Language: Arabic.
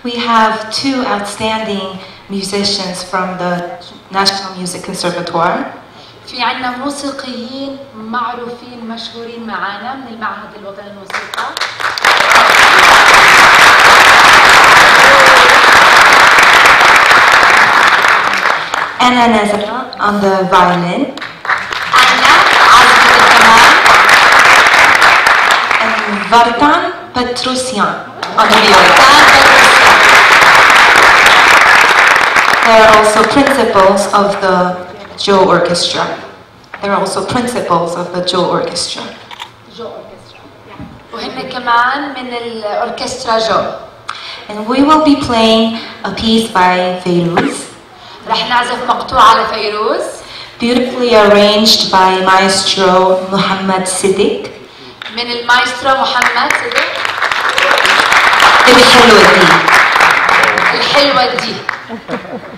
We have two outstanding musicians from the National Music Conservatoire. في عنا موسيقيين معروفين مشهورين معانا من المعهد الوطني للموسيقى. Anna Nazara on the violin. أنا عازفة الكمان. And Vartan Petrosyan on the viola. They are also principals of the Joe Orchestra. They're also principals of the Joe Orchestra. جو أوركسترا. وهن كمان من الأوركسترا جو. And we will be playing a piece by Feiruz, رح نعزف مقطوعة لفيروز. beautifully arranged by Maestro Muhammad Siddiq. من المايسترو محمد صدق. الحلوة دي. الحلوة دي.